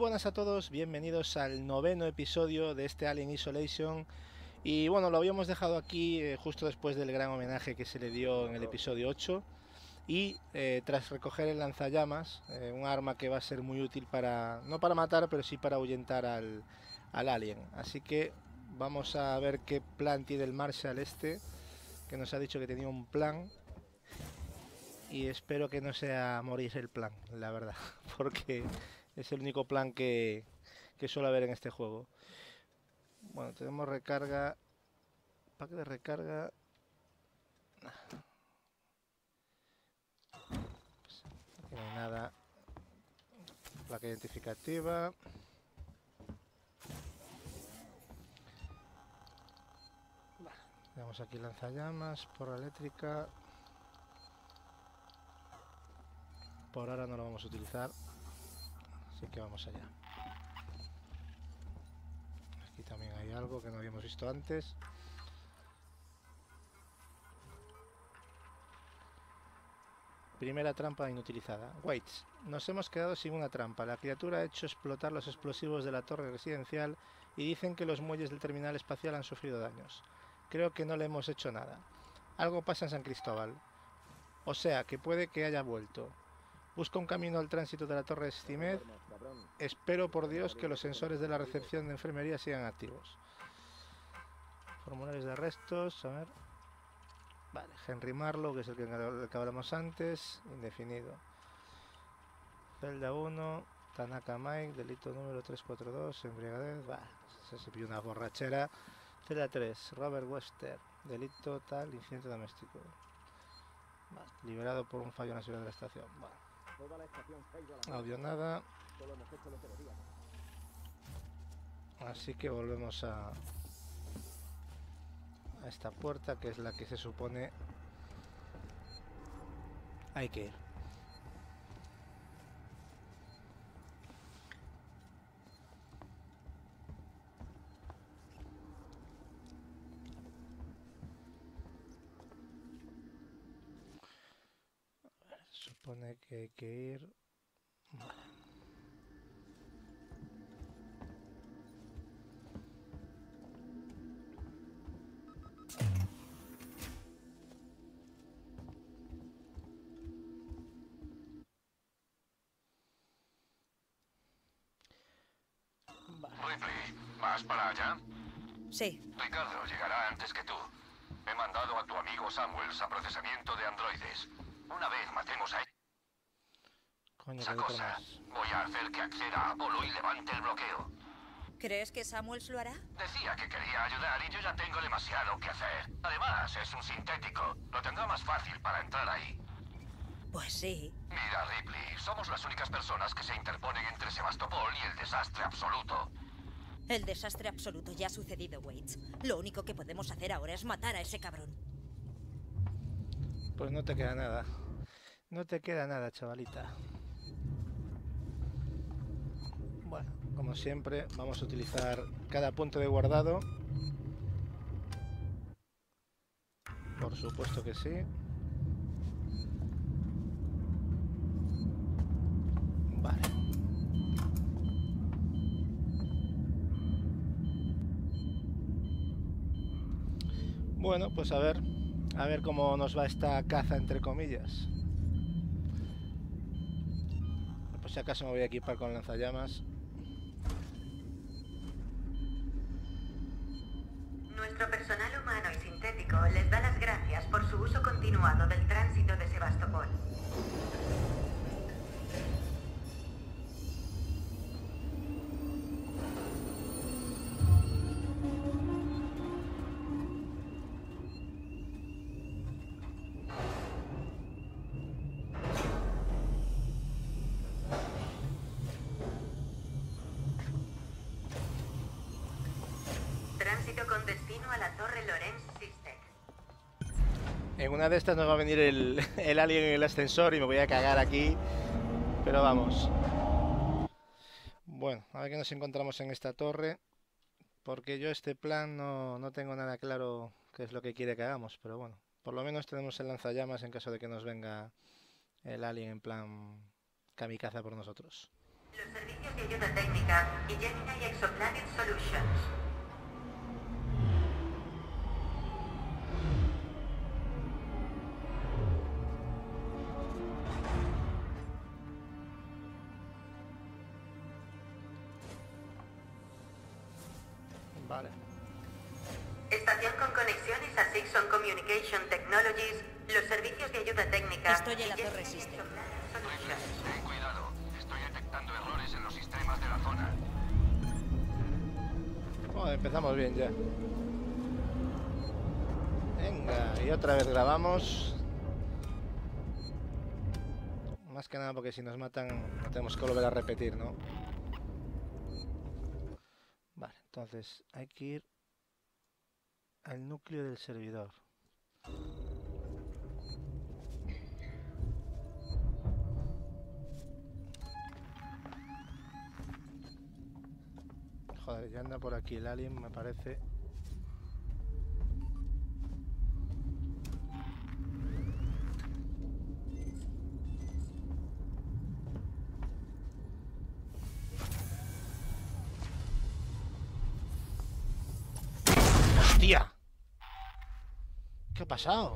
buenas a todos, bienvenidos al noveno episodio de este Alien Isolation. Y bueno, lo habíamos dejado aquí justo después del gran homenaje que se le dio en el episodio 8. Y tras recoger el lanzallamas, un arma que va a ser muy útil para, no para matar, pero sí para ahuyentar al alien. Así que vamos a ver qué plan tiene el Marshall este, que nos ha dicho que tenía un plan. Y espero que no sea morir el plan, la verdad, porque es el único plan que suele haber en este juego. Bueno, tenemos recarga, pack de recarga. Pues aquí no hay nada. Placa identificativa. Tenemos aquí lanzallamas, porra eléctrica. Por ahora no lo vamos a utilizar, así que vamos allá. Aquí también hay algo que no habíamos visto antes. Primera trampa inutilizada. Waits. Nos hemos quedado sin una trampa. La criatura ha hecho explotar los explosivos de la torre residencial y dicen que los muelles del terminal espacial han sufrido daños. Creo que no le hemos hecho nada. Algo pasa en San Cristóbal. O sea, que puede que haya vuelto. Busca un camino al tránsito de la torre Stimed. Espero por Dios que los sensores de la recepción de enfermería sigan activos. Formularios de arrestos, a ver. Vale, Henry Marlowe, que es el que hablamos antes, indefinido. Celda 1, Tanaka Mike, delito número 342, embriagadez, se pilló una borrachera. Celda 3, Robert Webster, delito tal, incidente doméstico. Vale, liberado por un fallo en la seguridad de la estación. Vale. Audio nada. Así que volvemos a esta puerta, que es la que se supone hay que ir. Se supone que hay que ir. Vale. Ripley, ¿vas para allá? Sí. Ricardo llegará antes que tú. He mandado a tu amigo Samuels a procesamiento de androides. Una vez matemos a Coño, esa que hay otro cosa, más. voy a hacer que acceda a Apolo y levante el bloqueo. ¿Crees que Samuels lo hará? Decía que quería ayudar y yo ya tengo demasiado que hacer. Además, es un sintético. Lo tendrá más fácil para entrar ahí. Pues sí. Mira, Ripley, somos las únicas personas que se interponen entre Sebastopol y el desastre absoluto. El desastre absoluto ya ha sucedido, Waits. Lo único que podemos hacer ahora es matar a ese cabrón. Pues no te queda nada. No te queda nada, chavalita. Bueno, como siempre, vamos a utilizar cada punto de guardado. Por supuesto que sí. Vale. Bueno, pues a ver cómo nos va esta caza entre comillas. Pues si acaso me voy a equipar con lanzallamas. Nuestro personal humano y sintético les da las gracias por su uso continuado del tránsito de Sebastopol. Tránsito con destino a la Torre Lorenz Sistek. En una de estas nos va a venir el alien en el ascensor y me voy a cagar aquí. Pero vamos. Bueno, a ver qué nos encontramos en esta torre. Porque yo este plan no tengo nada claro qué es lo que quiere que hagamos. Pero bueno, por lo menos tenemos el lanzallamas en caso de que nos venga el alien en plan kamikaze por nosotros. Los servicios de ayuda técnica y Gemini Exoplanet Solutions. Vale. Estación con conexiones a Sixon Communication Technologies, los servicios de ayuda técnica. Estoy en la y torre Gemini System. Exoplanet Solutions. Ten cuidado. Estoy detectando errores en los sistemas de la zona. Oh, empezamos bien ya. Venga, y otra vez grabamos. Más que nada porque si nos matan no tenemos que volver a repetir, ¿no? Vale, entonces hay que ir al núcleo del servidor. Joder, ya anda por aquí el alien, me parece. ¡Hostia! ¿Qué ha pasado?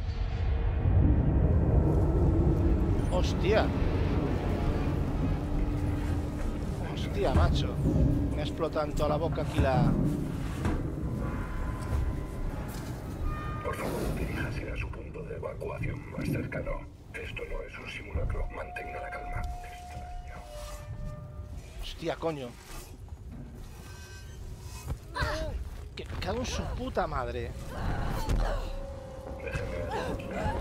¡Hostia! ¡Hostia, macho! Me ha explotado en toda la boca aquí la... Por favor, diríjase a su punto de evacuación más cercano. Esto no es un simulacro. Mantenga la calma. Extraño. ¡Hostia, coño! ¡Que me cago en su puta madre! Déjeme ayudarla.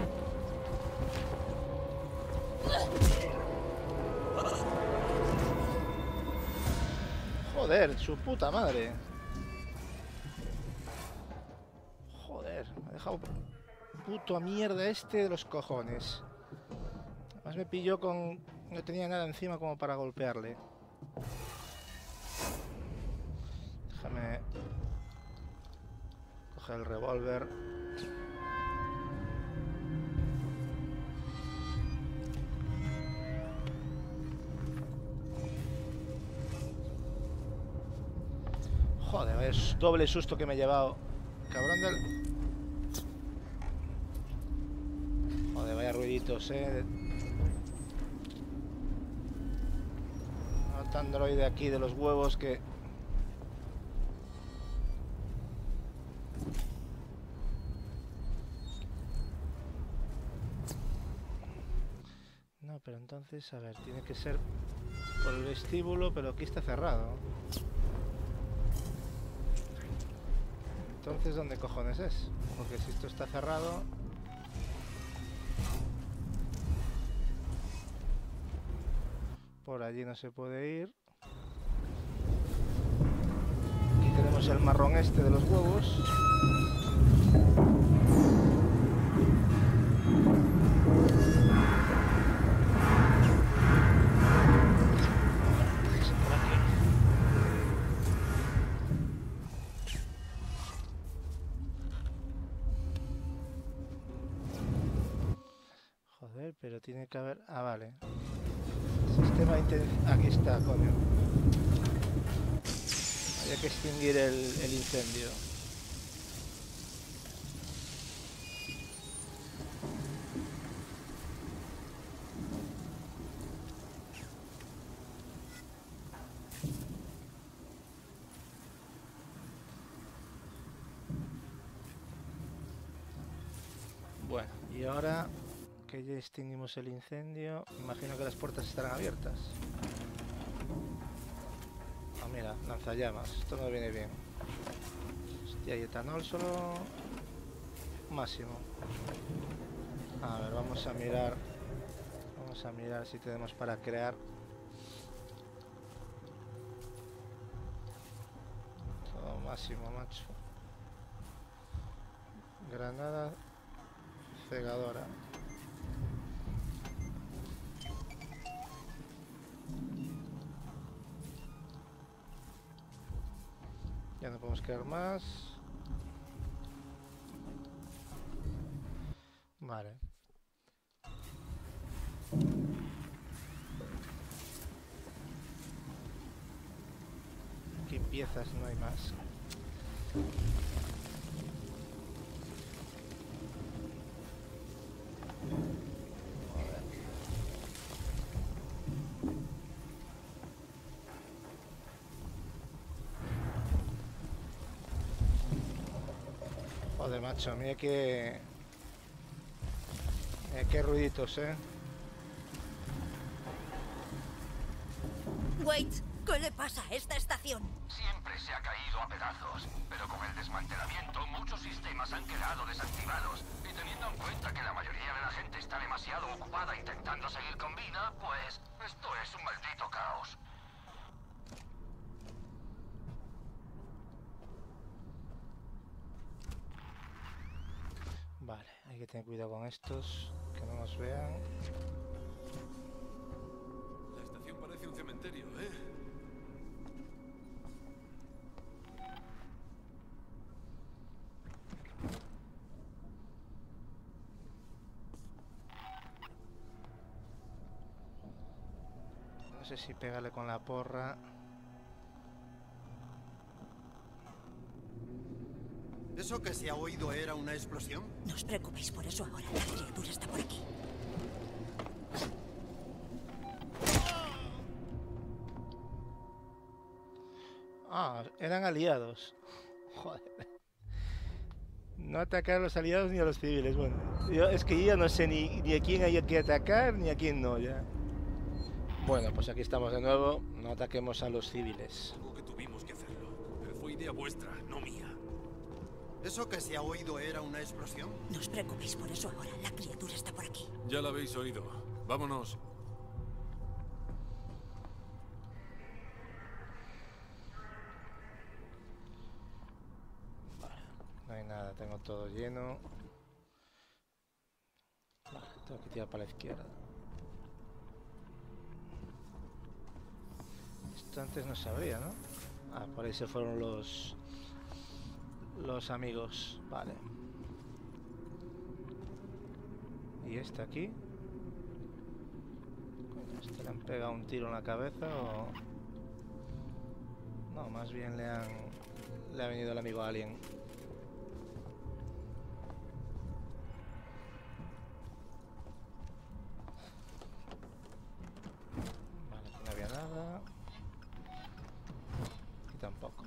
Joder, su puta madre. Joder, me ha dejado puto a mierda este de los cojones. Además me pilló con... No tenía nada encima como para golpearle. Déjame coger el revólver. Joder, es doble susto que me he llevado. Cabrón del... Joder, vaya ruiditos, Otro androide aquí de los huevos que... No, pero entonces, a ver, tiene que ser por el vestíbulo, pero aquí está cerrado. Entonces, ¿dónde cojones es? Porque si esto está cerrado... Por allí no se puede ir. Aquí tenemos el marrón este de los huevos. Joder, pero tiene que haber... Ah, vale. Sistema aquí está, coño. Había que extinguir el incendio. Bueno, y ahora que ya extinguimos el incendio, imagino que las puertas estarán abiertas. Ah, mira, lanzallamas. Esto no viene bien. Hostia, y etanol solo... máximo. A ver, vamos a mirar. Vamos a mirar si tenemos para crear. Todo máximo, macho. Granada cegadora. Ya no podemos crear más. Vale. piezas, no hay más. Joder, macho, mira qué ruiditos, Wait, ¿qué le pasa a esta estación? Siempre se ha caído a pedazos, pero con el desmantelamiento muchos sistemas han quedado desactivados. Y teniendo en cuenta que la mayoría de la gente está demasiado ocupada intentando seguir con vida, pues esto es un maldito caos. Vale, hay que tener cuidado con estos, que no nos vean. La estación parece un cementerio, ¿eh? No sé si pegarle con la porra. ¿Eso que se ha oído era una explosión? No os preocupéis por eso ahora. La criatura está por aquí. Ah, eran aliados. Joder. No atacar a los aliados ni a los civiles. Bueno, es que yo ya no sé ni a quién hay que atacar ni a quién no, ya. Bueno, pues aquí estamos de nuevo. No ataquemos a los civiles. Algo que tuvimos que hacerlo, pero fue idea vuestra, no mía. ¿Eso que se ha oído era una explosión? No os preocupéis por eso ahora. La criatura está por aquí. Ya la habéis oído. Vámonos. No hay nada, tengo todo lleno. Vale, tengo que tirar para la izquierda. Esto antes no se abría, ¿no? Ah, por ahí se fueron los amigos. Vale. ¿Y este aquí? Coño, ¿este le han pegado un tiro en la cabeza o...? No, más bien le ha venido el amigo alien. Vale, aquí no había nada. Aquí tampoco.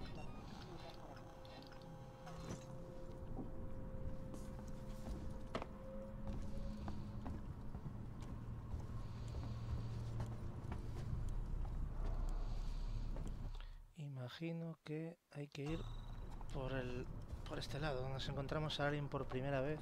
Imagino que hay que ir por este lado, donde nos encontramos a alguien por primera vez.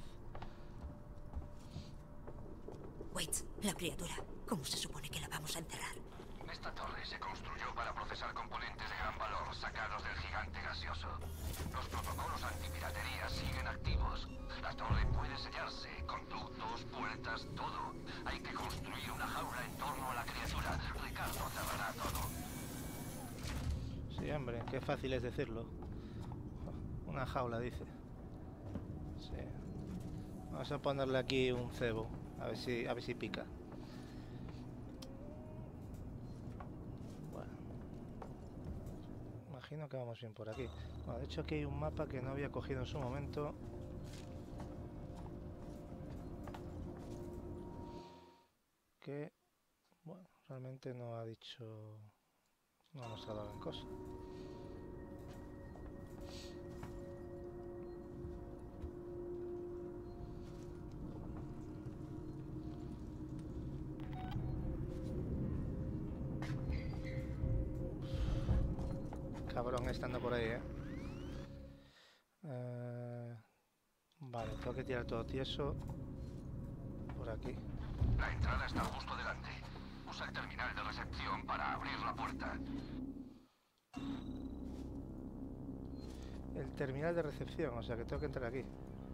Wait, la criatura. ¿Cómo se supone que la vamos a enterrar? Esta torre se construyó para procesar componentes de gran valor sacados del gigante gaseoso. Los protocolos antipiratería siguen activos. La torre puede sellarse, conductos, puertas, todo. Hay que construir una jaula en torno a la criatura. Ricardo cerrará todo. Sí, hombre, qué fácil es decirlo. Una jaula, dice. Sí. Vamos a ponerle aquí un cebo, a ver si pica. Bueno. Imagino que vamos bien por aquí. Bueno, de hecho aquí hay un mapa que no había cogido en su momento. Que, bueno, realmente no ha dicho... No ha mostrado gran cosa. Cabrón estando por ahí, vale, tengo que tirar todo tieso por aquí. La entrada está justo delante. Usa el terminal de recepción para abrir la puerta. El terminal de recepción, o sea que tengo que entrar aquí.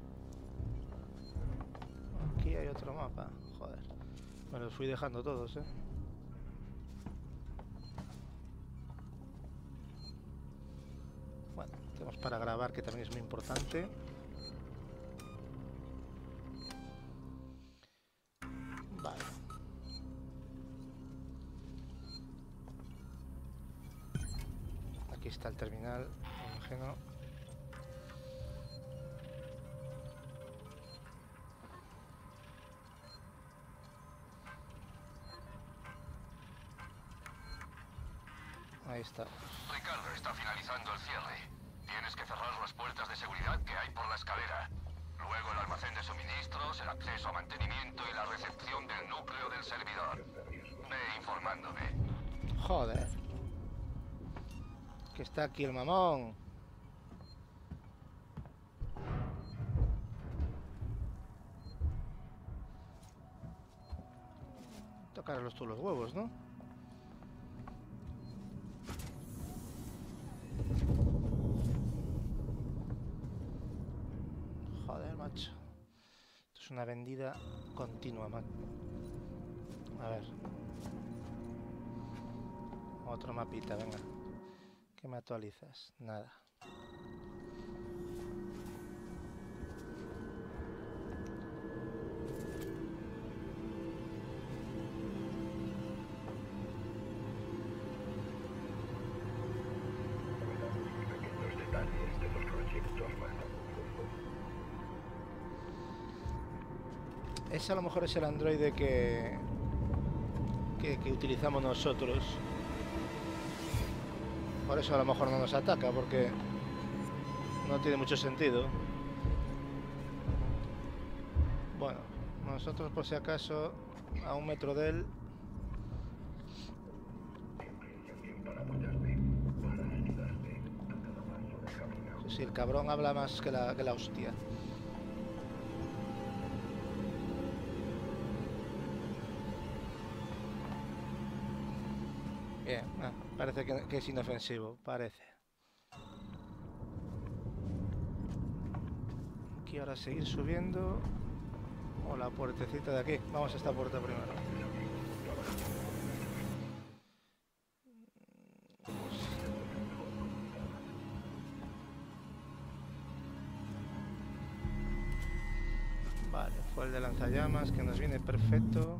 Aquí hay otro mapa, joder. Me los fui dejando todos, Bueno, tenemos para grabar, que también es muy importante. Vale. Aquí está el terminal, me imagino. Ahí está. Ricardo está finalizando el cierre. Tienes que cerrar las puertas de seguridad que hay por la escalera. Luego el almacén de suministros, el acceso a mantenimiento y la recepción del núcleo del servidor. Ve informándome. Joder. Que está aquí el mamón. Tocarlos tú los huevos, ¿no? Joder, macho. Esto es una vendida continua, man. A ver. Otro mapita, venga. ¿Qué me actualizas? Nada. Pequeños detalles de los proyectos más. Ese a lo mejor es el androide que utilizamos nosotros. Por eso a lo mejor no nos ataca, porque no tiene mucho sentido. Bueno, nosotros por si acaso a 1 metro de él. Si el cabrón habla más que la hostia. Bien, parece que es inofensivo, parece. Aquí ahora seguir subiendo. O la puertecita de aquí. Vamos a esta puerta primero. Vale, fue el de lanzallamas que nos viene perfecto.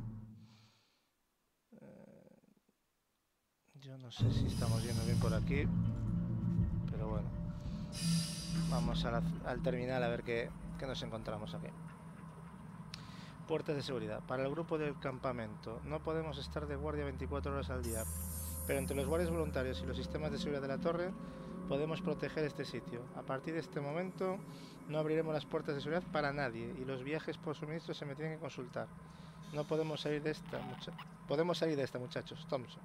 Yo no sé si estamos yendo bien por aquí, pero bueno, vamos al terminal a ver qué nos encontramos aquí. Puertas de seguridad. Para el grupo del campamento, no podemos estar de guardia 24 horas al día, pero entre los guardias voluntarios y los sistemas de seguridad de la torre podemos proteger este sitio. A partir de este momento no abriremos las puertas de seguridad para nadie y los viajes por suministro se me tienen que consultar. No podemos salir de esta, muchachos. Thompson.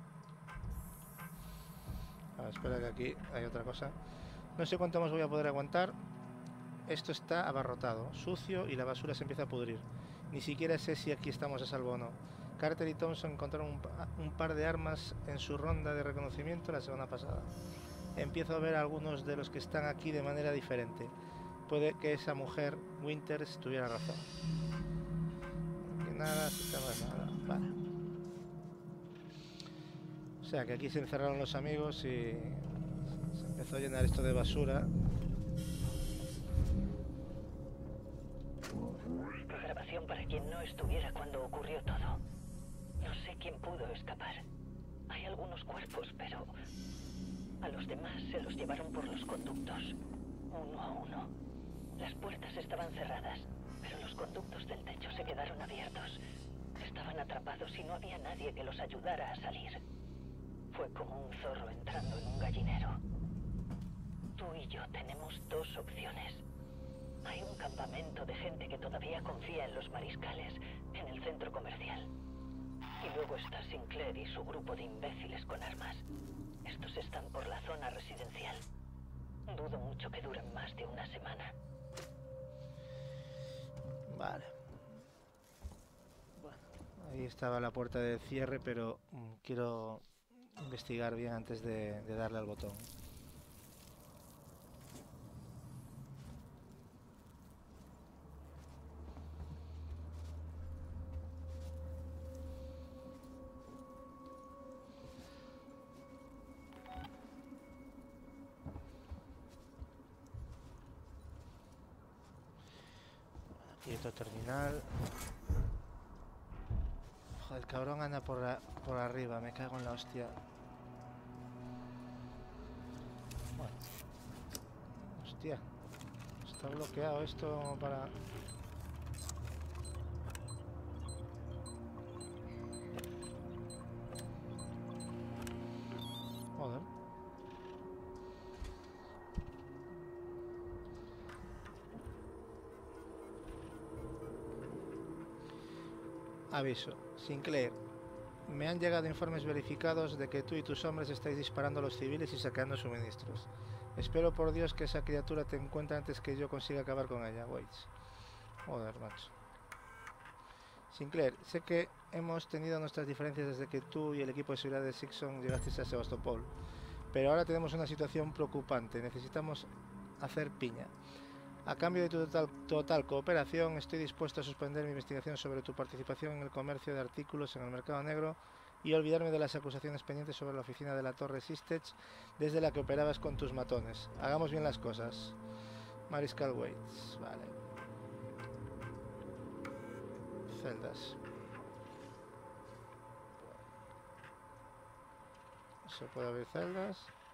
Espera que aquí hay otra cosa. No sé cuánto más voy a poder aguantar. Esto está abarrotado, sucio y la basura se empieza a pudrir. Ni siquiera sé si aquí estamos a salvo o no. Carter y Thompson encontraron un par de armas en su ronda de reconocimiento la semana pasada. Empiezo a ver a algunos de los que están aquí de manera diferente. Puede que esa mujer, Winters, tuviera razón. Que nada, sistemas, nada. Vale. O sea que aquí se encerraron los amigos y se empezó a llenar esto de basura. Grabación para quien no estuviera cuando ocurrió todo. No sé quién pudo escapar. Hay algunos cuerpos, pero a los demás se los llevaron por los conductos, uno a uno. Las puertas estaban cerradas, pero los conductos del techo se quedaron abiertos. Estaban atrapados y no había nadie que los ayudara a salir. Fue como un zorro entrando en un gallinero. Tú y yo tenemos dos opciones. Hay un campamento de gente que todavía confía en los mariscales en el centro comercial. Y luego está Sinclair y su grupo de imbéciles con armas. Estos están por la zona residencial. Dudo mucho que duren más de una semana. Vale. Bueno, ahí estaba la puerta de cierre, pero quiero investigar bien antes de darle al botón. Aquí otro terminal. Joder, el cabrón anda por arriba, me cago en la hostia. Hostia. Está bloqueado esto para... Joder. Aviso. Sinclair. Me han llegado informes verificados de que tú y tus hombres estáis disparando a los civiles y saqueando suministros. Espero por Dios que esa criatura te encuentre antes que yo consiga acabar con ella, Waits. Joder, macho. Sinclair, sé que hemos tenido nuestras diferencias desde que tú y el equipo de seguridad de Sixon llegasteis a Sebastopol, pero ahora tenemos una situación preocupante. Necesitamos hacer piña. A cambio de tu total cooperación, estoy dispuesto a suspender mi investigación sobre tu participación en el comercio de artículos en el mercado negro y olvidarme de las acusaciones pendientes sobre la oficina de la Torre Sistech desde la que operabas con tus matones. Hagamos bien las cosas. Mariscal Waits. Vale. Celdas. Se puede abrir celdas.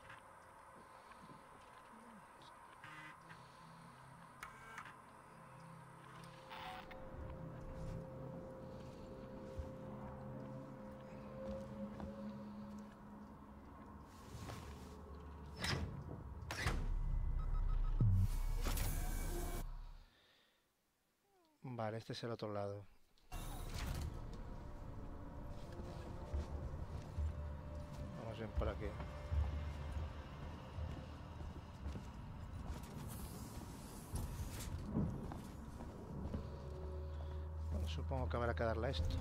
Vale, este es el otro lado. Vamos bien por aquí. Bueno, supongo que habrá que darle a esto.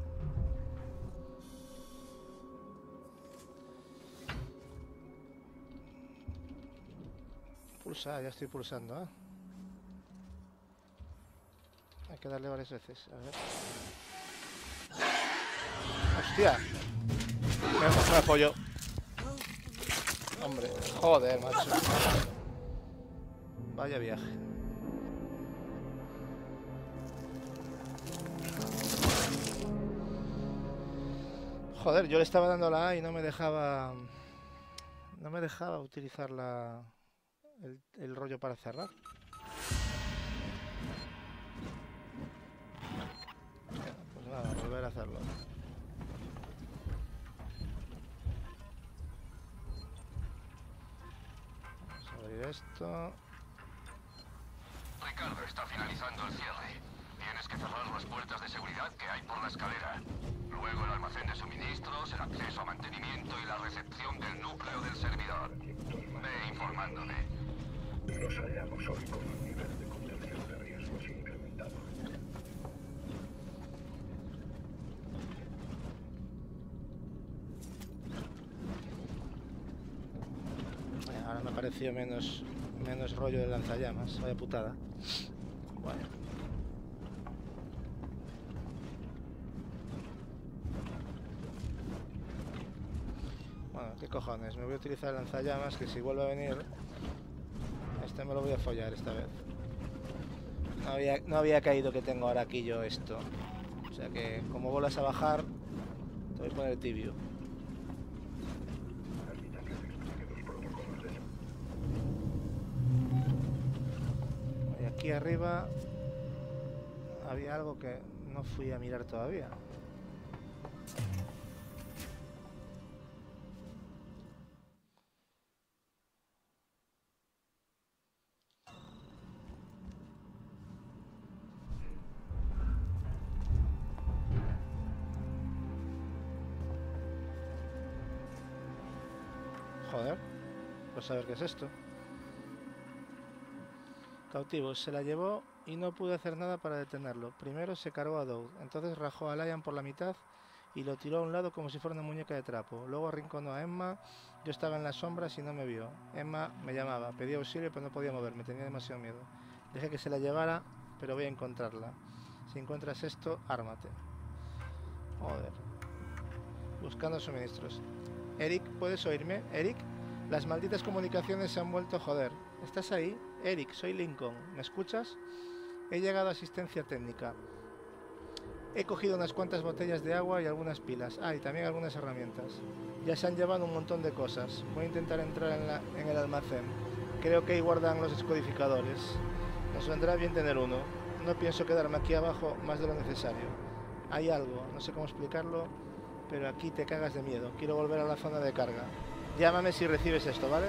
Pulsa, ya estoy pulsando, ¿eh? Hay que darle varias veces, a ver. ¡Hostia! Me apoyo. Hombre, joder, macho. Vaya viaje. Joder, yo le estaba dando la A y no me dejaba... No me dejaba utilizar el rollo para cerrar. Pues nada, volver a hacerlo. Vamos a abrir esto. Ricardo, está finalizando el cierre. Tienes que cerrar las puertas de seguridad que hay por la escalera. Luego el almacén de suministros, el acceso a mantenimiento y la recepción del núcleo del servidor. Ve informándome. Nos hallamos hoy con un nivel de contención de riesgos incrementado. Ahora me ha parecido menos rollo de lanzallamas. Vaya putada. Bueno. Bueno, qué cojones. Me voy a utilizar el lanzallamas, que si vuelve a venir... Este me lo voy a follar esta vez. No había caído que tengo ahora aquí yo esto. O sea que, como vuelvas a bajar, te voy a poner tibio. Y aquí arriba había algo que no fui a mirar todavía. Joder, pues a ver qué es esto. Cautivos, se la llevó y no pude hacer nada para detenerlo. Primero se cargó a Dowd, entonces rajó a Lion por la mitad y lo tiró a un lado como si fuera una muñeca de trapo. Luego arrinconó a Emma, yo estaba en las sombras y no me vio. Emma me llamaba, pedía auxilio pero no podía moverme, tenía demasiado miedo. Dejé que se la llevara, pero voy a encontrarla. Si encuentras esto, ármate. Joder. Buscando suministros. Eric, ¿puedes oírme? Eric, las malditas comunicaciones se han vuelto a joder. ¿Estás ahí? Eric, soy Lincoln. ¿Me escuchas? He llegado a asistencia técnica. He cogido unas cuantas botellas de agua y algunas pilas. Ah, y también algunas herramientas. Ya se han llevado un montón de cosas. Voy a intentar entrar en el almacén. Creo que ahí guardan los descodificadores. Nos vendrá bien tener uno. No pienso quedarme aquí abajo más de lo necesario. Hay algo, no sé cómo explicarlo, pero aquí te cagas de miedo. Quiero volver a la zona de carga. Llámame si recibes esto, ¿vale?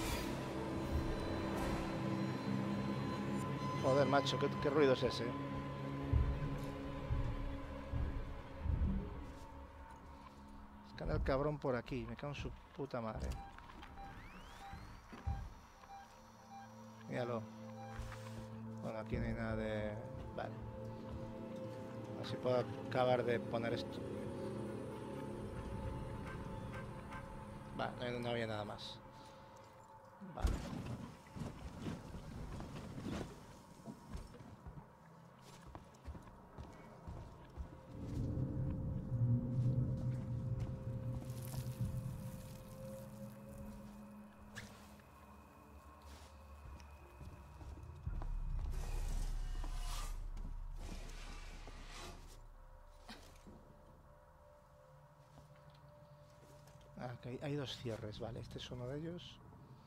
Joder, macho, ¿qué ruido es ese? Escana el cabrón por aquí, me cago en su puta madre. Míralo. Bueno, aquí no hay nada de... Vale. A ver si puedo acabar de poner esto. Vale, no había nada más. Vale. Okay, hay dos cierres, vale, este es uno de ellos.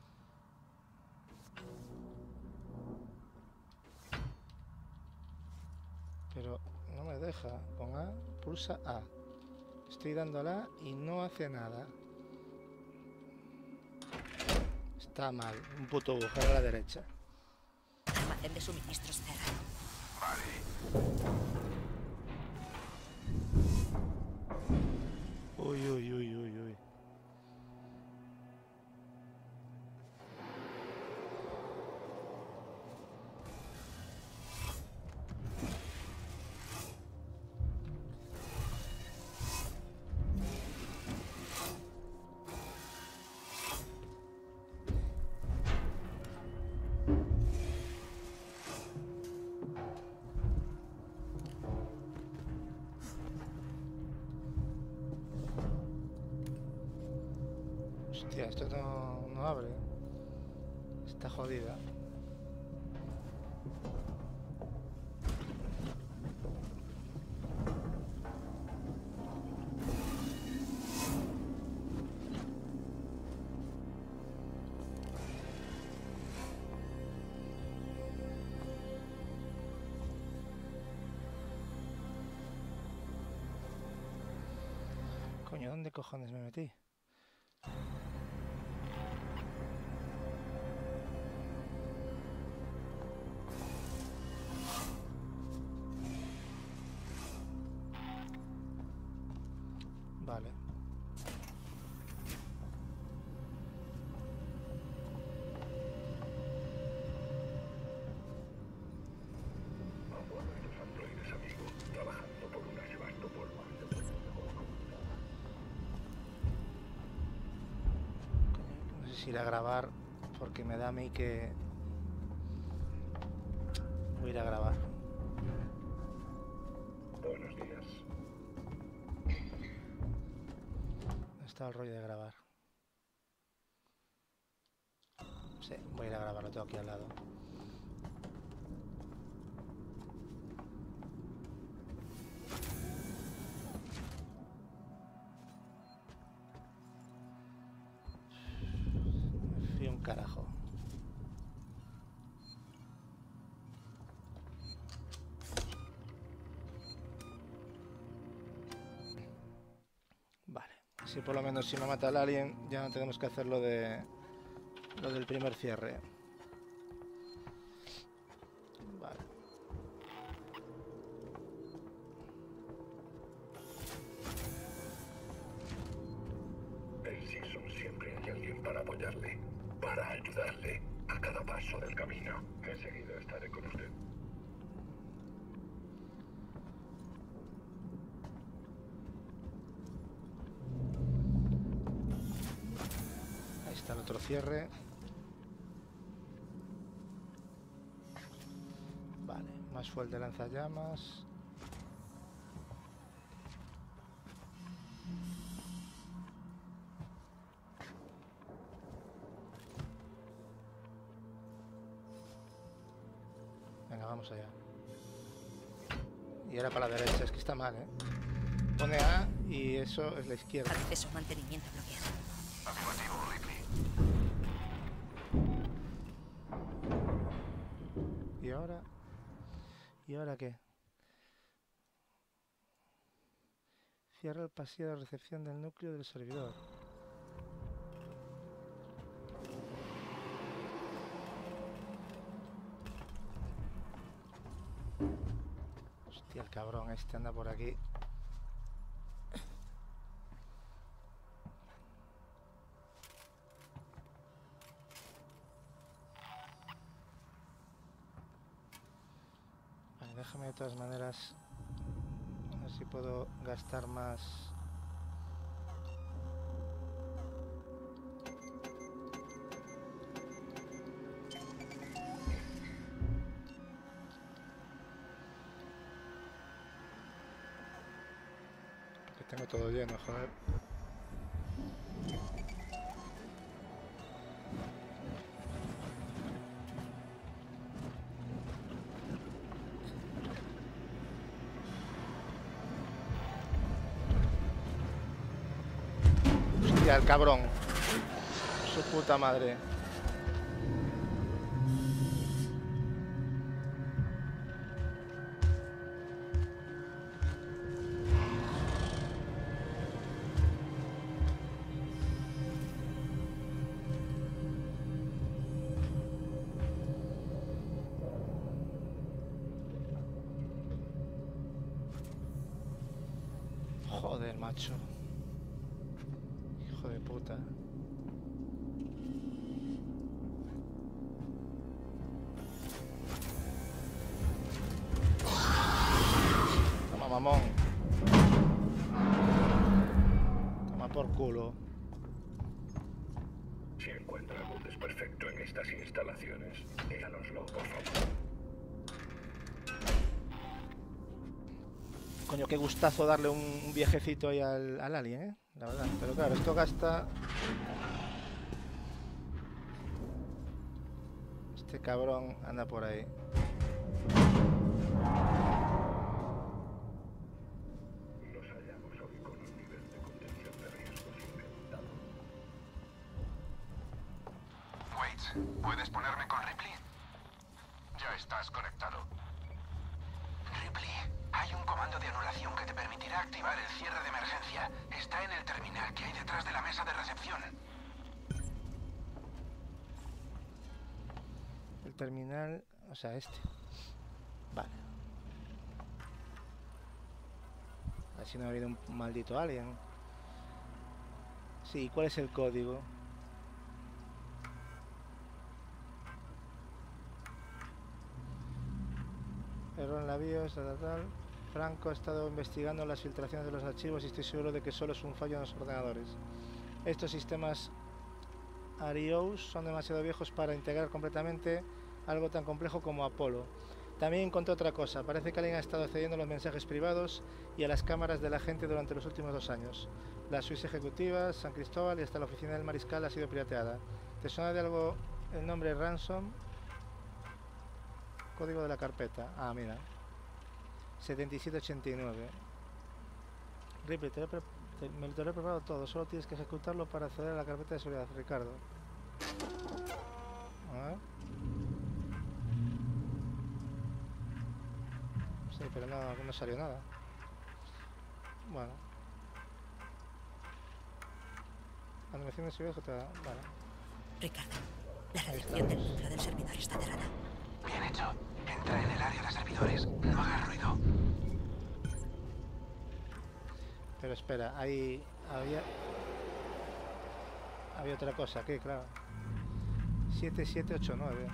Pero no me deja. Con A, pulsa A. Estoy dando a la y no hace nada. Está mal, un puto agujero a la derecha. Almacén de suministros cerrado. Uy, uy, uy, uy, uy. Hostia, esto no abre. Está jodida. Coño, ¿dónde cojones me metí? Vale. Estos androides, amigo, trabajando por una Sebastopol más de No sé si ir a grabar porque me da a mí que... Voy a ir a grabar. Buenos días. Está el rollo de grabar. Sí, voy a ir a grabar, lo tengo aquí al lado. Me fui un carajo. Vale, así por lo menos si me mata el alien ya no tenemos que hacer lo del primer cierre. Vale. En Season siempre hay alguien para apoyarle, para ayudarle a cada paso del camino. Enseguida estaré con usted. Ahí está el otro cierre. Vale, más fuel de lanzallamas. Venga, vamos allá. Y era para la derecha, es que está mal, ¿eh? Pone A y eso es la izquierda. Acceso mantenimiento bloqueado. Afirmativo, Ripley. ahora? ¿Y ahora qué? Cierra el pasillo de recepción del núcleo del servidor. Hostia, el cabrón este anda por aquí. Vale, déjame de todas maneras. A ver si puedo gastar más. Que tengo todo lleno, joder. Hostia, el cabrón. Su puta madre. Joder, macho. Hijo de puta. Toma, mamón. Toma por culo. Si encuentra algún desperfecto en estas instalaciones, díganoslo, por favor. Coño, qué gustazo darle un viejecito ahí al alien, ¿eh? La verdad. Pero claro, esto gasta... Este cabrón anda por ahí. Nos hallamos hoy con un nivel de contención de riesgos incrementado. Wait, ¿puedes ponerme con Ripley? Ya estás conectado. Ripley, hay un comando de anulación que te permitirá activar el cierre de emergencia. Está en el terminal que hay detrás de la mesa de recepción. El terminal... O sea, este. Vale. A ver si no ha habido un maldito alien. Sí, ¿cuál es el código? Error en la BIOS, tal. Franco ha estado investigando las filtraciones de los archivos y estoy seguro de que solo es un fallo en los ordenadores. Estos sistemas ARIOS son demasiado viejos para integrar completamente algo tan complejo como Apolo. También encontré otra cosa. Parece que alguien ha estado accediendo a los mensajes privados y a las cámaras de la gente durante los últimos 2 años. La suite ejecutiva, San Cristóbal y hasta la oficina del mariscal ha sido pirateada. ¿Te suena de algo el nombre Ransom? Código de la carpeta. Ah, mira. 7789. Ripley, me lo he preparado todo. Solo tienes que ejecutarlo para acceder a la carpeta de seguridad, Ricardo. A ver. Sí, pero no salió nada. Bueno. Animación de seguridad, vale. Ricardo, la recepción del núcleo del servidor está cerrada. Bien hecho. Entra en el área de servidores. No hagas ruido. Pero espera, ahí había otra cosa aquí, claro. 7789.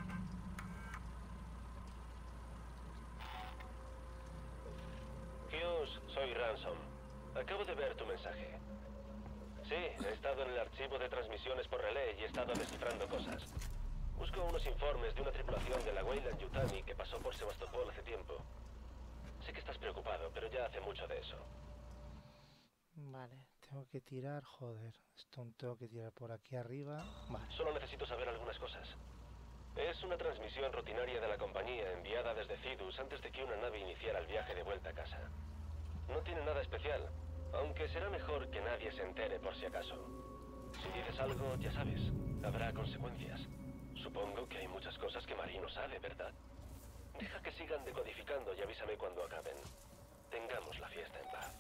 Hughes, soy Ransom. Acabo de ver tu mensaje. Sí, he estado en el archivo de transmisiones por relé y he estado descifrando cosas. Busco unos informes de una tripulación de la Weyland Yutani que pasó por Sebastopol hace tiempo. Sé que estás preocupado, pero ya hace mucho de eso. Vale, tengo que tirar, joder. Esto tengo que tirar por aquí arriba. Vale. Solo necesito saber algunas cosas. Es una transmisión rutinaria de la compañía enviada desde Cidus antes de que una nave iniciara el viaje de vuelta a casa. No tiene nada especial, aunque será mejor que nadie se entere por si acaso. Si dices algo, ya sabes, habrá consecuencias. Supongo que hay muchas cosas que Marie no sabe, ¿verdad? Deja que sigan decodificando y avísame cuando acaben. Tengamos la fiesta en paz.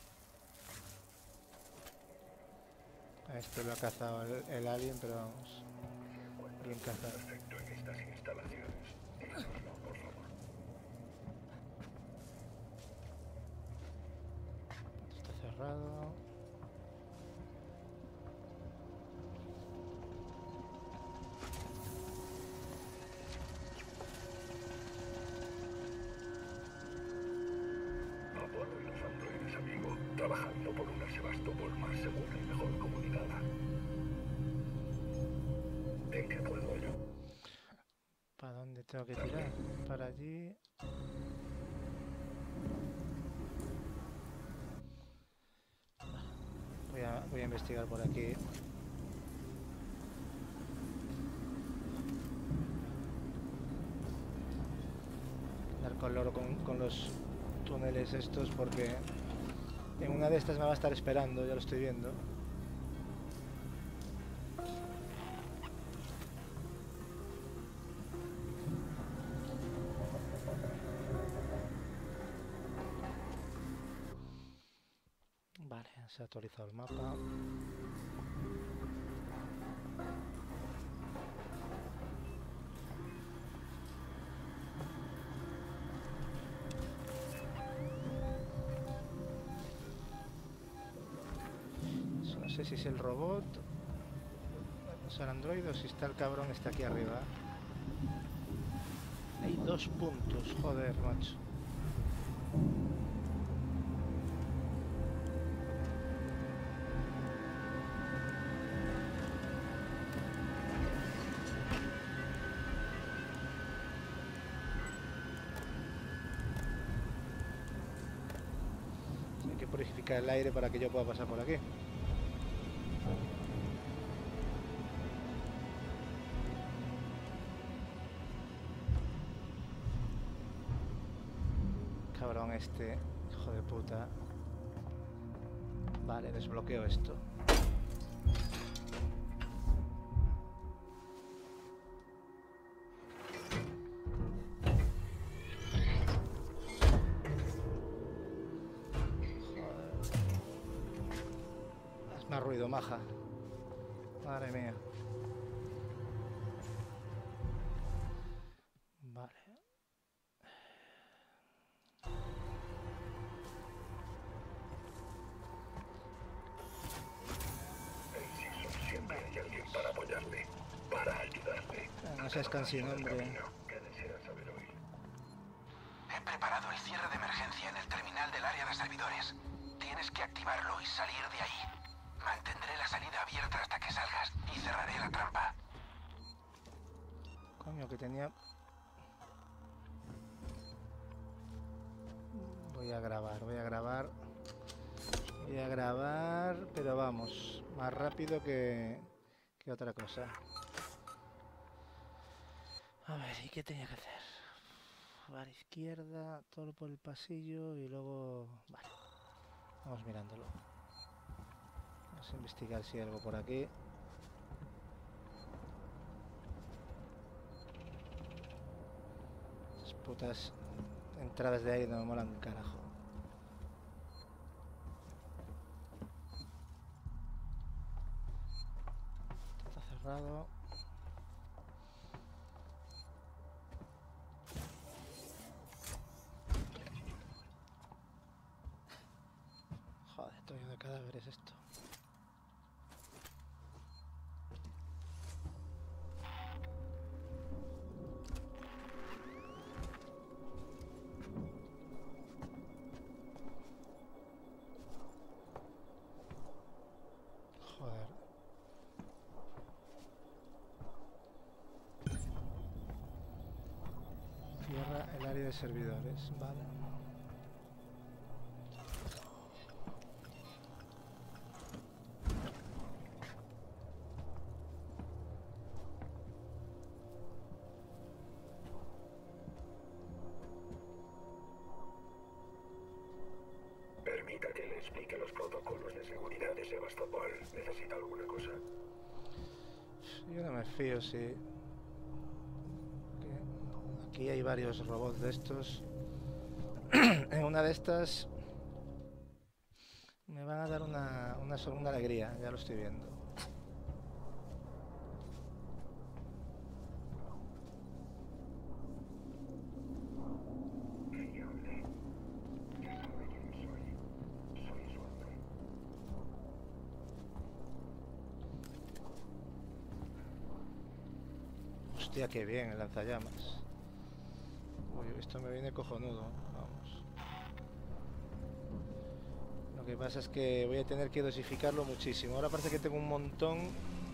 Esto lo ha cazado el alien, pero vamos, bien cazado. Perfecto en estas instalaciones. Díganoslo, por favor. Está cerrado. Apolo y los androides, amigo, trabajando por una Sebastopol más segura y mejor comunicada. ¿En qué puedo yo? ¿Para dónde tengo que tirar? Para allí. Voy a investigar por aquí. Dar con loro con los túneles estos, porque en una de estas me va a estar esperando, ya lo estoy viendo. Vale, se ha actualizado el mapa. No sé si es el robot, o sea, el androide, o si está el cabrón, está aquí arriba. Hay 2 puntos, joder, macho. Hay que purificar el aire para que yo pueda pasar por aquí. Cabrón este, hijo de puta. Vale, desbloqueo esto. Hazme ruido, maja. Madre mía. Vale. Siempre hay alguien para apoyarle, para ayudarle. No seas cansino, hombre. ¿Qué deseas saber hoy? He preparado el cierre de emergencia en el terminal del área de servidores. Tienes que activarlo y salir de ahí. Mantendré la salida abierta hasta que salgas y cerraré la trampa. Coño, que tenía... Voy a grabar, pero vamos, más rápido que otra cosa. A ver, ¿y qué tenía que hacer? A la izquierda, todo por el pasillo y luego... Vale, vamos mirándolo. Vamos a investigar si hay algo por aquí. Esas putas entradas de aire no me molan un carajo. Está cerrado. Joder, todo lleno de cadáveres esto. Joder. Cierra el área de servidores, vale. Permita que le explique los protocolos de seguridad de Sebastopol. ¿Necesita alguna cosa? Yo no me fío si... Aquí hay varios robots de estos. En una de estas me van a dar una segunda alegría, ya lo estoy viendo. Hostia, qué bien el lanzallamas. Uy, esto me viene cojonudo. Vamos. Lo que pasa es que voy a tener que dosificarlo muchísimo. Ahora parece que tengo un montón.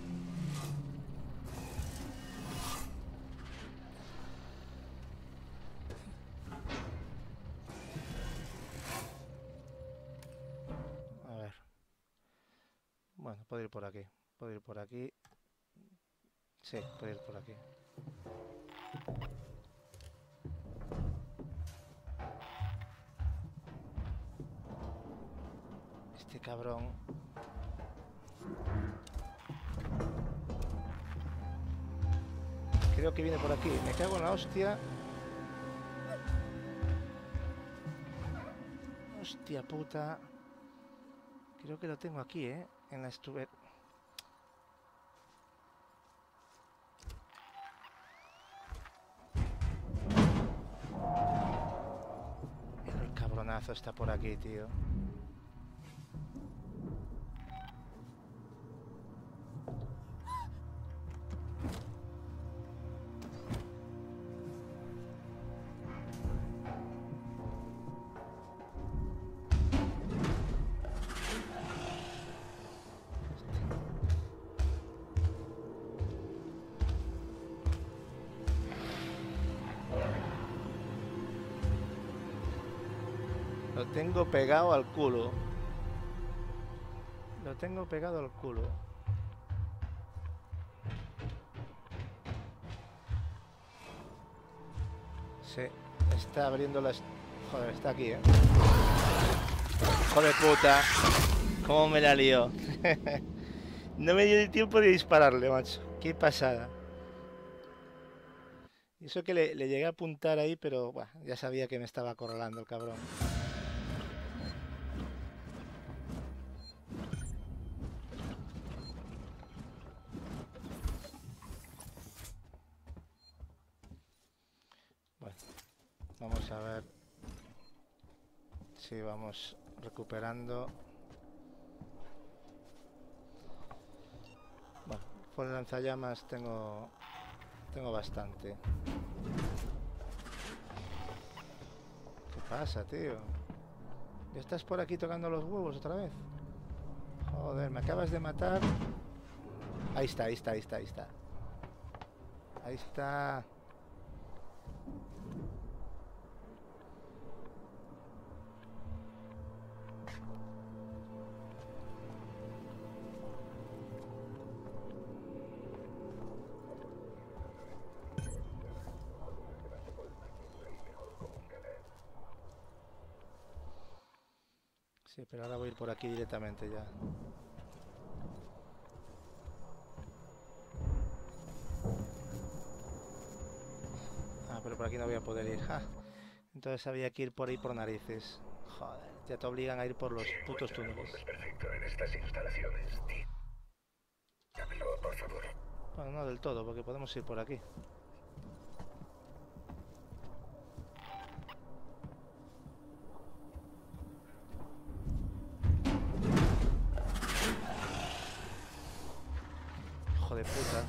A ver. Bueno, puedo ir por aquí. Puedo ir por aquí. Sí, puedo ir por aquí. Este cabrón. Creo que viene por aquí. Me cago en la hostia. Hostia puta. Creo que lo tengo aquí, en la estuve. El cabronazo está por aquí, tío. Lo tengo pegado al culo. Lo tengo pegado al culo. Sí, está abriendo las... Joder, está aquí, Joder puta. Cómo me la lió. No me dio ni tiempo de dispararle, macho. Qué pasada. Y eso que le llegué a apuntar ahí, pero bueno, ya sabía que me estaba acorralando el cabrón. Bueno, vamos a ver si vamos recuperando. Bueno, por el lanzallamas tengo bastante. ¿Qué pasa, tío? ¿Ya estás por aquí tocando los huevos otra vez? Joder, me acabas de matar. Ahí está, ahí está, ahí está, ahí está. Ahí está. Sí, pero ahora voy a ir por aquí directamente ya. Ah, pero por aquí no voy a poder ir. ¡Ja! Entonces había que ir por ahí por narices. Joder, ya te obligan a ir por los putos túneles. Es perfecto en estas instalaciones. Dígamelo, por favor. Bueno, no del todo, porque podemos ir por aquí. Hijo de puta.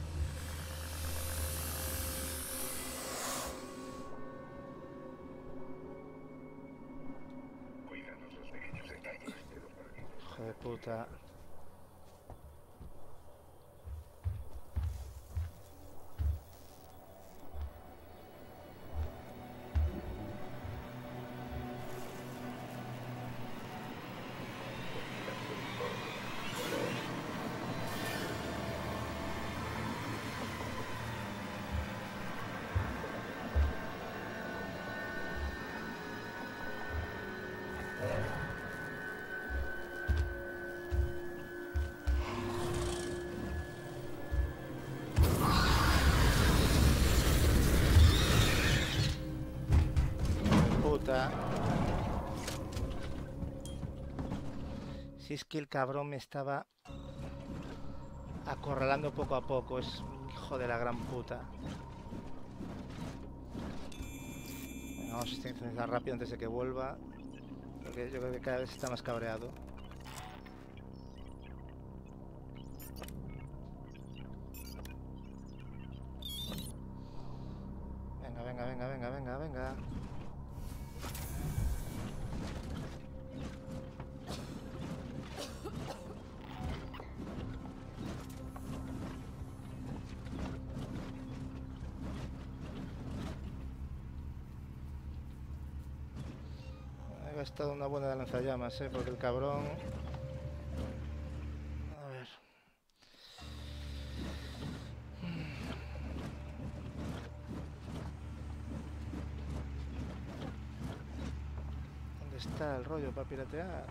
Cuídanos los pequeños detalles de los barriles. Hijo de puta. Si es que el cabrón me estaba acorralando poco a poco. Es un hijo de la gran puta. Venga, vamos a finalizar rápido antes de que vuelva. Porque yo creo que cada vez está más cabreado. Venga, venga, venga, venga, venga, venga. He gastado una buena de lanzallamas, porque el cabrón... A ver... ¿Dónde está el rollo para piratear?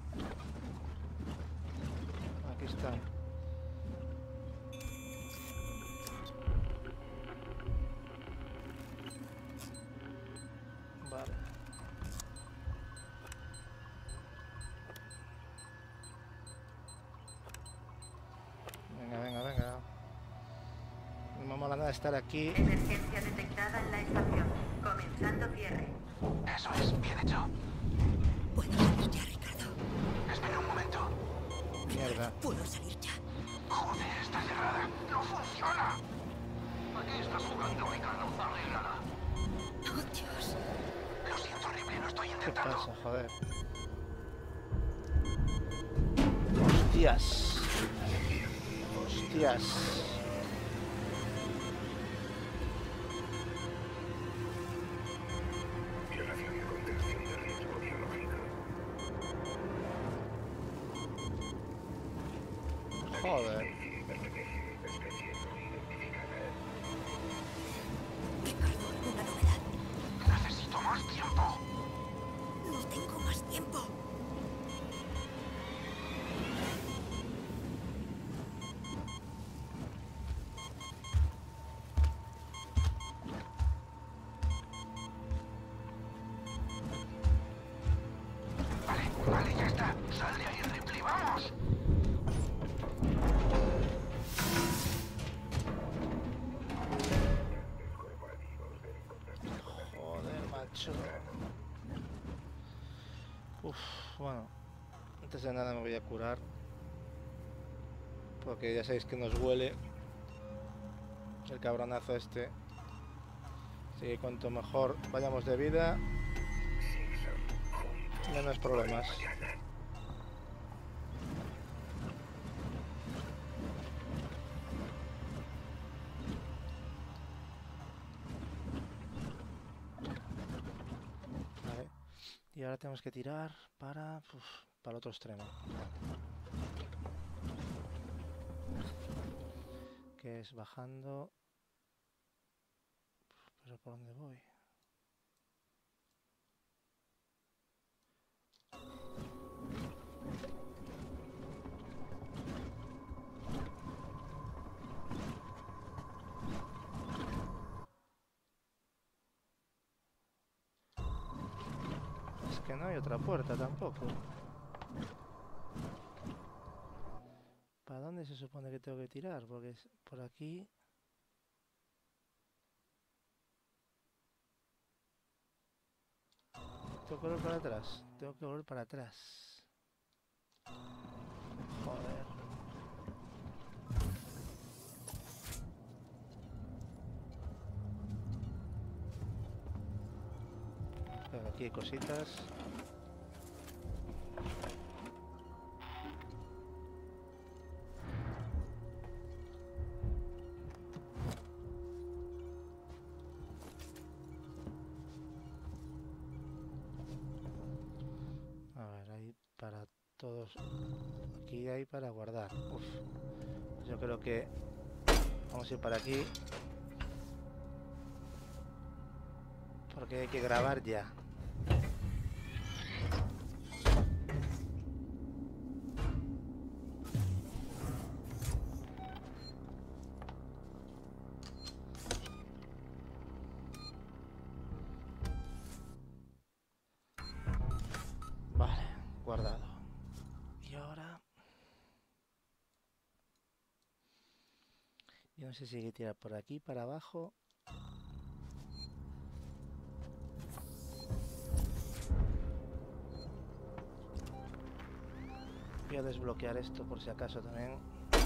Aquí está. Vale. Venga, venga, venga. No me mola nada estar aquí. Emergencia detectada en la estación. Comenzando cierre. Eso es, bien hecho. Puedo salir ya, Ricardo. Espera un momento. Mierda. Puedo salir ya. Joder, está cerrada. ¡No funciona! ¿A qué estás jugando, Ricardo? Arréglala. Oh, Dios. Lo siento horrible, lo estoy ¿Qué intentando. pasa, joder? Hostias. Hostias. Violación y contención de riesgo biológico. Joder. Especie no identificada. Ricardo, ¿alguna novedad? Necesito más tiempo. No tengo más tiempo. Vale, vale, ya está. Sal de ahí, Ripley, vamos. Joder, macho. Uf, bueno. Antes de nada me voy a curar. Porque ya sabéis que nos huele el cabronazo este. Así que cuanto mejor vayamos de vida, menos problemas. Vale. Y ahora tenemos que tirar para el otro extremo. Que es bajando. Pero ¿por dónde voy? Es que no hay otra puerta tampoco. ¿Para dónde se supone que tengo que tirar? Porque es por aquí... Tengo que volver para atrás. Tengo que volver para atrás. Joder. Pero aquí hay cositas. Para todos. Aquí hay para guardar. Uf. Yo creo que vamos a ir para aquí. Porque hay que grabar ya. Vale, guardado. Y ahora ahora. Yo no sé si hay que tirar por aquí, para abajo. Voy a desbloquear esto por si acaso también.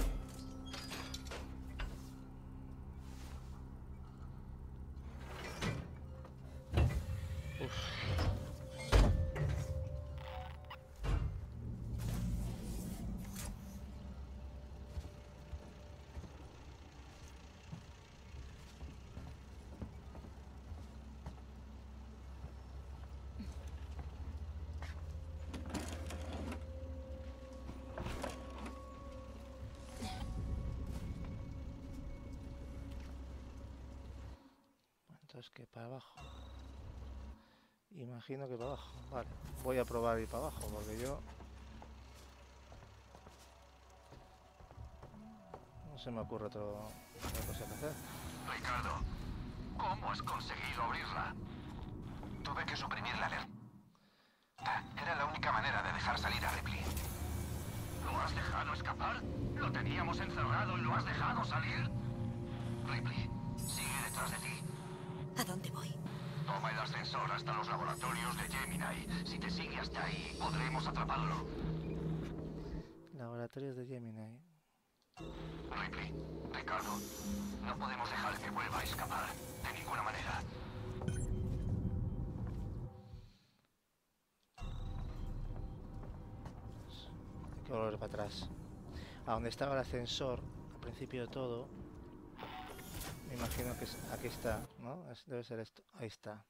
Entonces, que para abajo. Imagino que para abajo. Vale, voy a probar ir para abajo porque yo no se me ocurre otra cosa que hacer. Ricardo, ¿cómo has conseguido abrirla? Tuve que suprimir la alerta. Era la única manera de dejar salir a Ripley. ¿Lo has dejado escapar? ¿Lo teníamos encerrado y lo has dejado salir? Ripley, sigue detrás de ti. ¿A dónde voy? Toma el ascensor hasta los laboratorios de Gemini. Si te sigue hasta ahí, podremos atraparlo. Laboratorios de Gemini. Ripley, Ricardo, no podemos dejar que vuelva a escapar. De ninguna manera. Hay que volver para atrás. A donde estaba el ascensor, al principio de todo. Me imagino que aquí está, ¿no? Debe ser esto. Ahí está.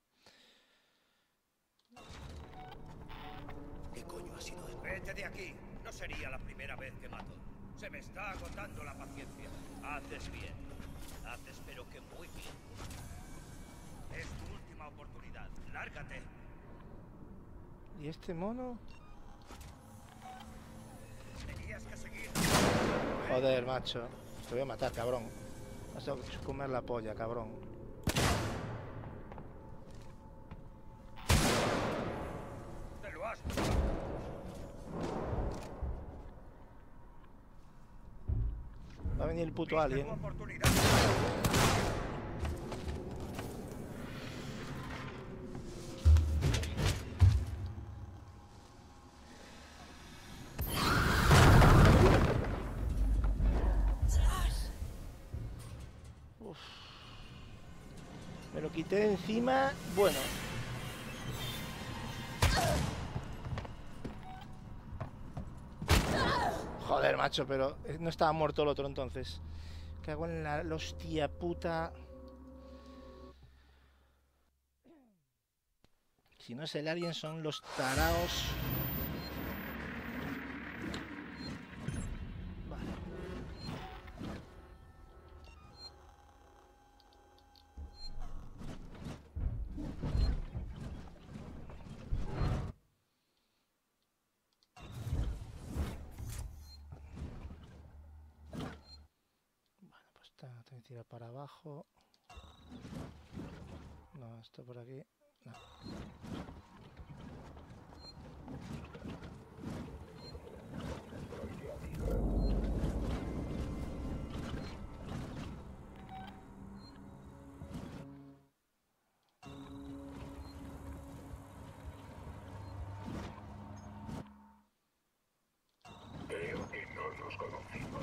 ¿Qué coño ha sido esto? Vete de aquí. No sería la primera vez que mato. Se me está agotando la paciencia. Haces bien. Haces pero que muy bien. Es tu última oportunidad. Lárgate. ¿Y este mono? Tenías que seguir. Joder, macho. Te voy a matar, cabrón. Vas a comer la polla, cabrón. Te lo has. Va a venir el puto alien. Me lo quité de encima. Bueno. Joder, macho, pero no estaba muerto el otro entonces. Cago en la hostia puta. Si no es el alien, son los taraos. Vale. Tengo que tirar para abajo. No, esto por aquí. No. Creo que no nos conocimos.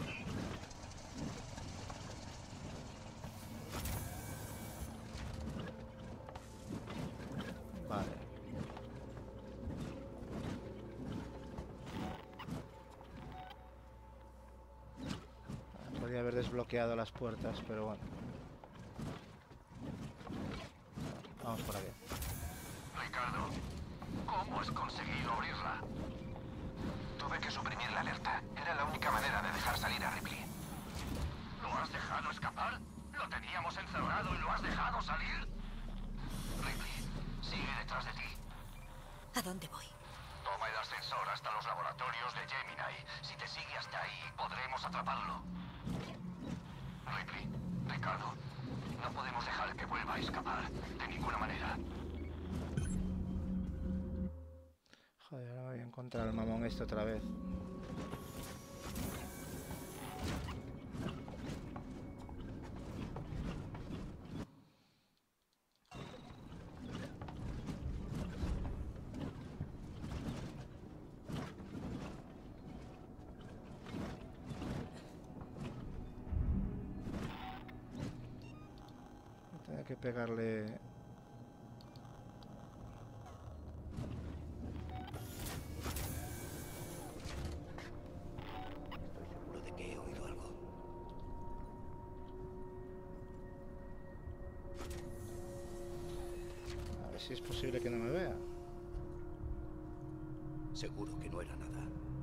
Vale. Podría haber desbloqueado las puertas, pero bueno. Vamos por aquí. Ricardo, ¿cómo has conseguido abrirla? Tuve que suprimir la alerta. Era la única manera de dejar salir a Ripley. ¿Lo has dejado escapar? ¿Lo teníamos encerrado y lo has dejado salir? Ripley, sigue detrás de ti. ¿A dónde voy? Toma el ascensor hasta los laboratorios de Gemini. Si te sigue hasta ahí, podremos atraparlo. Ripley, Ricardo, no podemos dejar que vuelva a escapar. De ninguna manera. Joder, ahora voy a encontrar el mamón este otra vez. pegarle. Estoy seguro de que he oído algo. A ver si es posible que no me vea. Seguro que no era nada.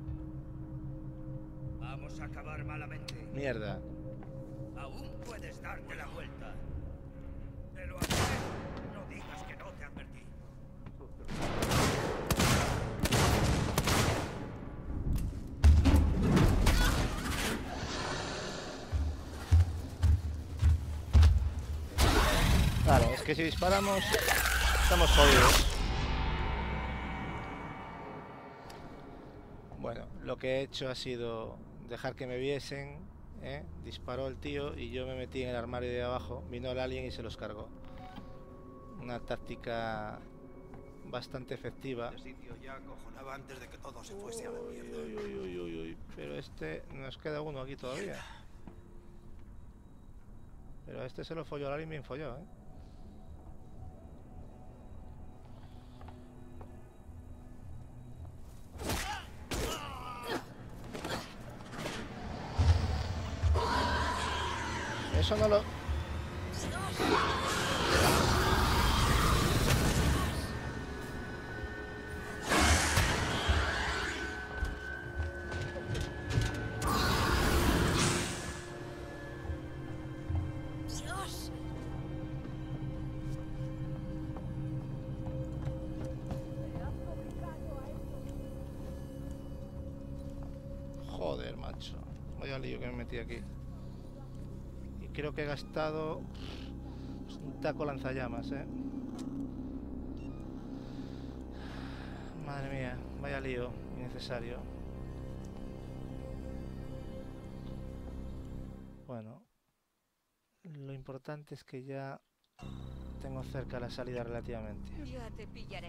Vamos a acabar malamente. Mierda. Aún puedes darte la vuelta. Te lo adverto. No digas que no te advertí. Claro, es que si disparamos estamos jodidos. Bueno, lo que he hecho ha sido dejar que me viesen, disparó el tío y yo me metí en el armario de abajo, vino el alien y se los cargó. Una táctica bastante efectiva. Este sitio ya acojonaba antes de que todo se fuese a la mierda. Uy, pero nos queda uno aquí todavía. Pero este se lo folló el alien, bien folló, Eso no lo... Dios. Joder, macho. Vaya lío que me metí aquí. Creo que he gastado un taco lanzallamas, Madre mía, vaya lío innecesario. Bueno, lo importante es que ya tengo cerca la salida relativamente. Ya te pillaré.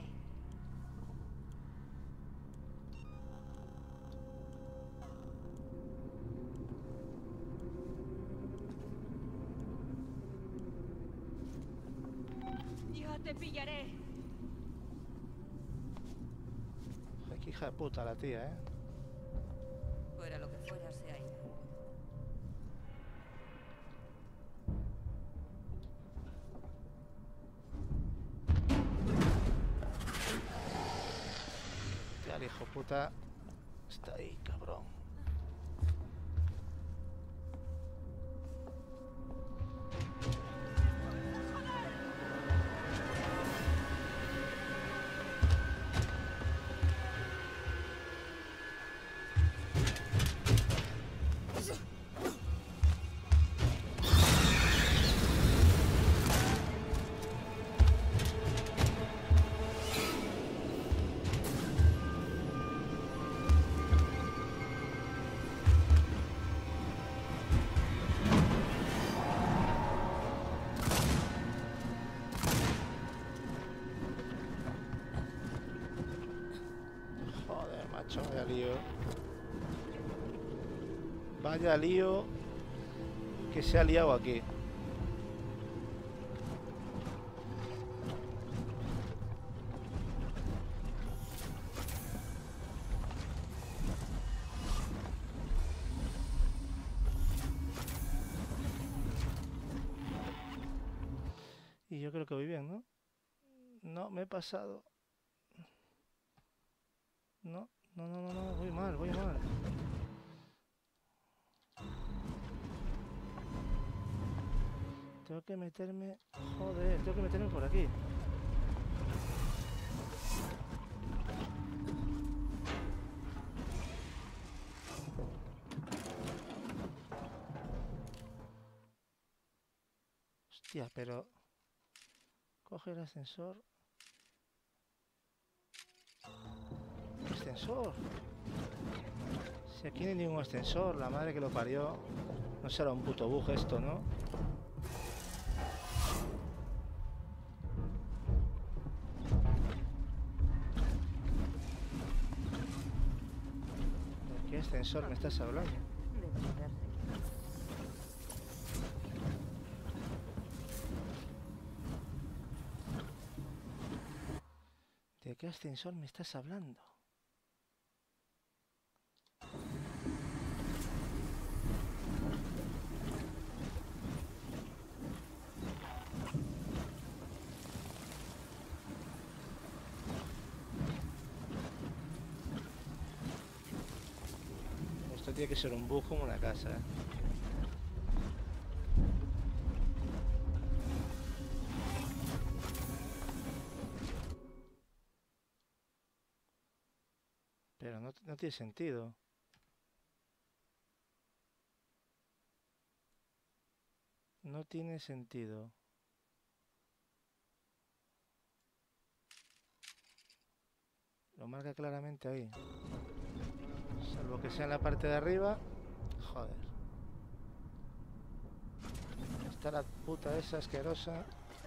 Te pillaré. Ay, qué hija de puta la tía, Fuera lo que fuera, se ha ido. Ya el hijo puta está ahí, cabrón. Vaya lío. Vaya lío que se ha liado aquí. Y yo creo que voy bien, ¿no? No, me he pasado. No, voy mal, voy mal. Tengo que meterme... Joder, tengo que meterme por aquí. Hostia, pero... Coge el ascensor... ¿Ascensor? Si aquí no hay ningún ascensor, la madre que lo parió. No será un puto bug esto, ¿no? ¿De qué ascensor me estás hablando? ¿De qué ascensor me estás hablando? Esto tiene que ser un bug como una casa, ¿eh? Pero no tiene sentido. No tiene sentido. Lo marca claramente ahí. Salvo que sea en la parte de arriba. Joder. Está la puta esa asquerosa.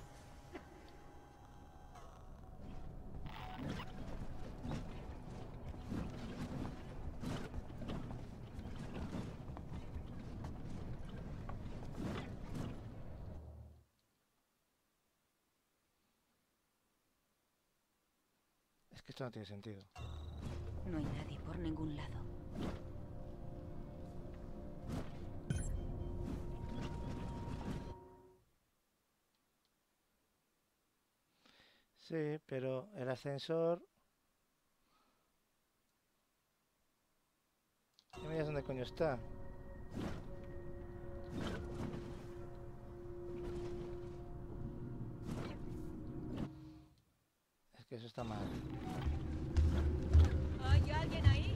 Es que esto no tiene sentido. No hay nadie por ningún lado. Sí, pero el ascensor... No me digas dónde coño está. Es que eso está mal. ¿Hay alguien ahí?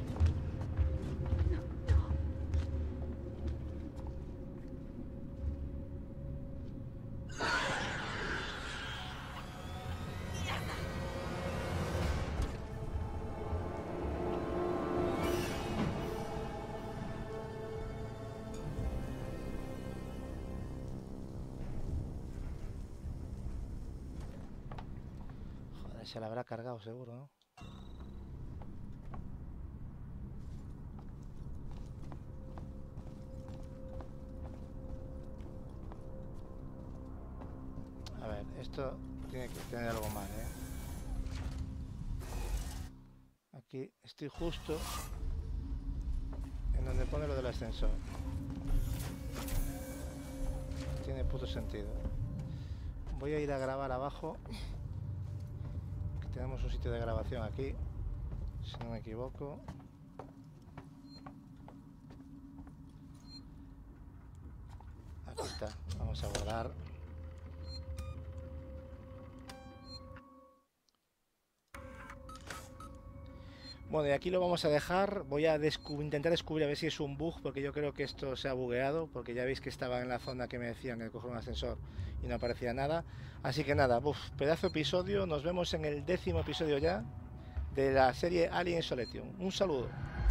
Joder, se la habrá cargado seguro, ¿no? A ver, esto tiene que tener algo mal, ¿eh? Aquí estoy justo en donde pone lo del ascensor. No tiene puto sentido. Voy a ir a grabar abajo. Que tenemos un sitio de grabación aquí, si no me equivoco. Aquí está. Vamos a guardar. Bueno, y aquí lo vamos a dejar. Voy a intentar descubrir a ver si es un bug, porque yo creo que esto se ha bugueado, porque ya veis que estaba en la zona que me decían que coger un ascensor y no aparecía nada. Así que nada, pedazo de episodio. Nos vemos en el 10º episodio ya de la serie Alien Isolation. Un saludo.